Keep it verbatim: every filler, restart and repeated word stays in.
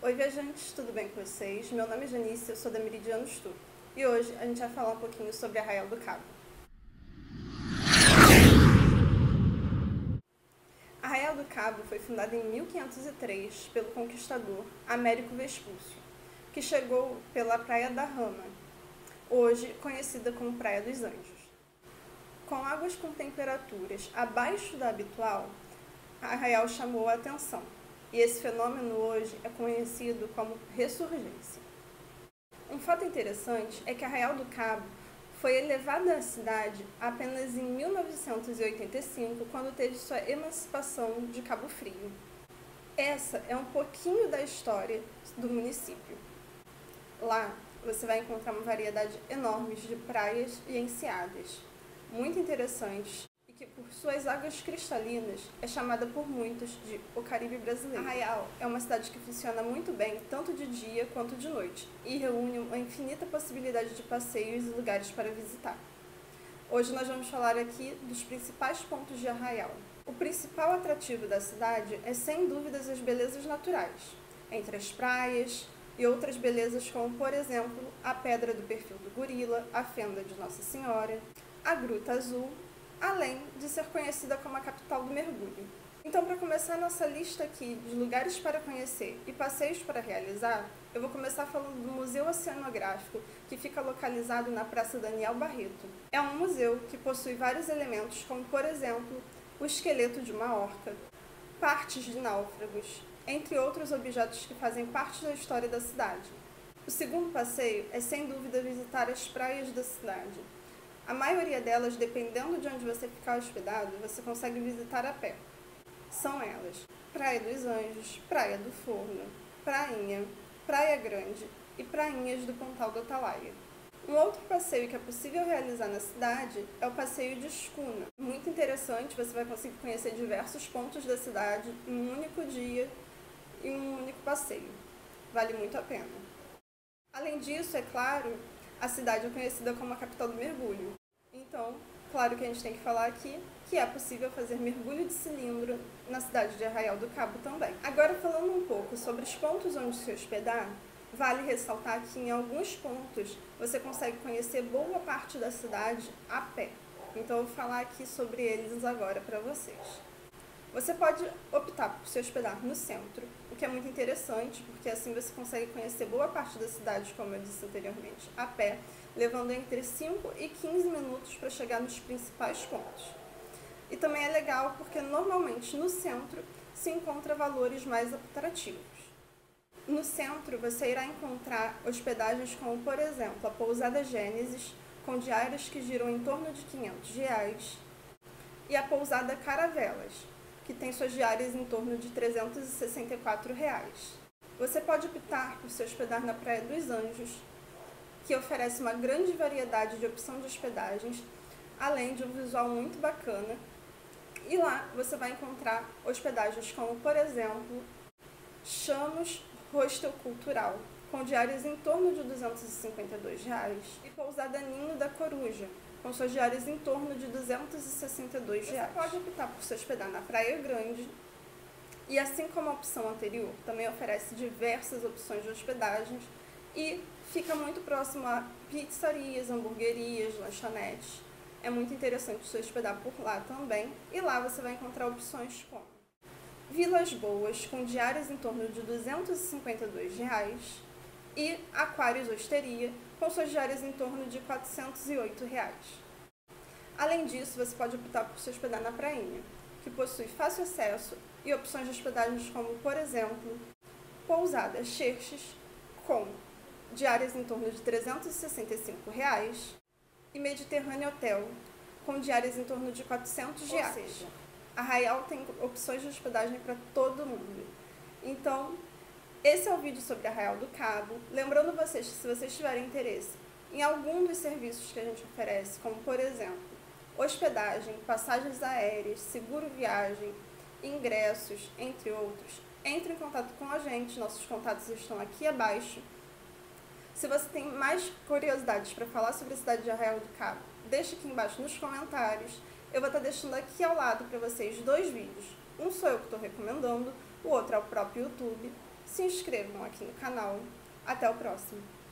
Oi viajantes, tudo bem com vocês? Meu nome é Janice, eu sou da Meridiano Tour e hoje a gente vai falar um pouquinho sobre Arraial do Cabo. Arraial do Cabo foi fundada em mil quinhentos e três pelo conquistador Américo Vespúcio, que chegou pela Praia da Rama, hoje conhecida como Praia dos Anjos. Com águas com temperaturas abaixo da habitual, Arraial chamou a atenção. E esse fenômeno hoje é conhecido como ressurgência. Um fato interessante é que Arraial do Cabo foi elevada à cidade apenas em mil novecentos e oitenta e cinco, quando teve sua emancipação de Cabo Frio. Essa é um pouquinho da história do município. Lá você vai encontrar uma variedade enorme de praias e enseadas, muito interessantes, que por suas águas cristalinas é chamada por muitos de o Caribe brasileiro. Arraial é uma cidade que funciona muito bem tanto de dia quanto de noite e reúne uma infinita possibilidade de passeios e lugares para visitar. Hoje nós vamos falar aqui dos principais pontos de Arraial. O principal atrativo da cidade é sem dúvidas as belezas naturais, entre as praias e outras belezas como, por exemplo, a Pedra do Perfil do Gorila, a Fenda de Nossa Senhora, a Gruta Azul, além de ser conhecida como a capital do mergulho. Então, para começar nossa lista aqui de lugares para conhecer e passeios para realizar, eu vou começar falando do Museu Oceanográfico, que fica localizado na Praça Daniel Barreto. É um museu que possui vários elementos, como, por exemplo, o esqueleto de uma orca, partes de náufragos, entre outros objetos que fazem parte da história da cidade. O segundo passeio é, sem dúvida, visitar as praias da cidade. A maioria delas, dependendo de onde você ficar hospedado, você consegue visitar a pé. São elas: Praia dos Anjos, Praia do Forno, Prainha, Praia Grande e Prainhas do Pontal do Atalaia. Um outro passeio que é possível realizar na cidade é o passeio de escuna. Muito interessante, você vai conseguir conhecer diversos pontos da cidade em um único dia e um único passeio. Vale muito a pena. Além disso, é claro, a cidade é conhecida como a capital do mergulho. Então, claro que a gente tem que falar aqui que é possível fazer mergulho de cilindro na cidade de Arraial do Cabo também. Agora, falando um pouco sobre os pontos onde se hospedar, vale ressaltar que em alguns pontos você consegue conhecer boa parte da cidade a pé. Então, eu vou falar aqui sobre eles agora para vocês. Você pode optar por se hospedar no centro, o que é muito interessante, porque assim você consegue conhecer boa parte da cidade, como eu disse anteriormente, a pé, levando entre cinco e quinze minutos para chegar nos principais pontos. E também é legal porque normalmente no centro se encontra valores mais atrativos. No centro você irá encontrar hospedagens como, por exemplo, a Pousada Gênesis, com diárias que giram em torno de quinhentos reais, e a Pousada Caravelas, que tem suas diárias em torno de trezentos e sessenta e quatro reais. Você pode optar por se hospedar na Praia dos Anjos, que oferece uma grande variedade de opção de hospedagens, além de um visual muito bacana. E lá você vai encontrar hospedagens como, por exemplo, Chamos Hostel Cultural, com diárias em torno de duzentos e cinquenta e dois reais, e Pousada Ninho da Coruja, com suas diárias em torno de duzentos e sessenta e dois reais. Você pode optar por se hospedar na Praia Grande, e assim como a opção anterior, também oferece diversas opções de hospedagens e fica muito próximo a pizzarias, hamburguerias, lanchonetes. É muito interessante se hospedar por lá também, e lá você vai encontrar opções como Vilas Boas, com diárias em torno de duzentos e cinquenta e dois reais, e Aquários Osteria, com suas diárias em torno de quatrocentos e oito reais. Além disso, você pode optar por se hospedar na Prainha, que possui fácil acesso e opções de hospedagens como, por exemplo, Pousada Xerxes, com diárias em torno de trezentos e sessenta e cinco reais, e Mediterrâneo Hotel, com diárias em torno de quatrocentos reais. Ou seja, Arraial tem opções de hospedagem para todo mundo. Então, esse é o vídeo sobre Arraial do Cabo. Lembrando vocês que, se vocês tiverem interesse em algum dos serviços que a gente oferece, como, por exemplo, hospedagem, passagens aéreas, seguro viagem, ingressos, entre outros, entre em contato com a gente. Nossos contatos estão aqui abaixo. Se você tem mais curiosidades para falar sobre a cidade de Arraial do Cabo, deixa aqui embaixo nos comentários. Eu vou estar deixando aqui ao lado para vocês dois vídeos. Um sou eu que estou recomendando, o outro é o próprio YouTube. se inscrevam aqui no canal. Até o próximo!